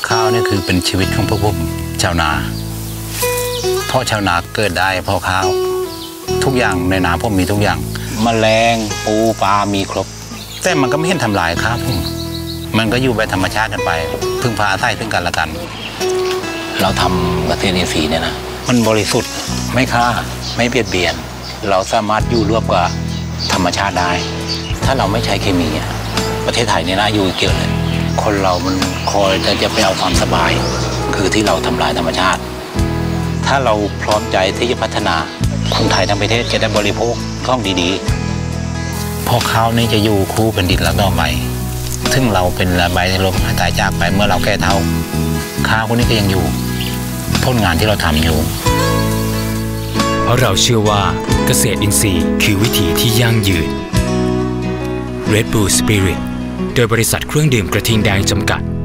ข้าวนี่คือเป็นชีวิตของพวกผมชาวนาเพราะชาวนาเกิดได้เพราะข้าวทุกอย่างในนาผมมีทุกอย่างแมลงปูปลามีครบแต่มันก็ไม่เห็นทำลายข้าวผมมันก็อยู่แบบธรรมชาติกันไปพึ่งพาอาศัยซึ่งกันและกันเราทำเกษตรอินทรีย์เนี่ยนะมันบริสุทธิ์ไม่ฆ่าไม่เบียดเบียนเราสามารถอยู่ร่วมกับธรรมชาติได้ถ้าเราไม่ใช้เคมีประเทศไทยเนี่ยนะอยู่เกี่ยวเลยคนเรามันคอยจะไปเอาความสบายคือที่เราทำลายธรรมชาติถ้าเราพร้อมใจที่จะพัฒนาคนไทยทั้งประเทศจะได้บริโภคของดีๆเพราะข้าวนี่จะอยู่คู่แผ่นดินแล้วต่อไปซึ่งเราเป็นใบลมหายใจจากไปเมื่อเราแก่เฒ่าข้าวพวกนี้ก็ยังอยู่ผลงานที่เราทำอยู่เพราะเราเชื่อว่าเกษตรอินทรีย์คือวิถีที่ยั่งยืน Red Bull Spirit โดยบริษัทเครื่องดื่มกระทิงแดงจำกัด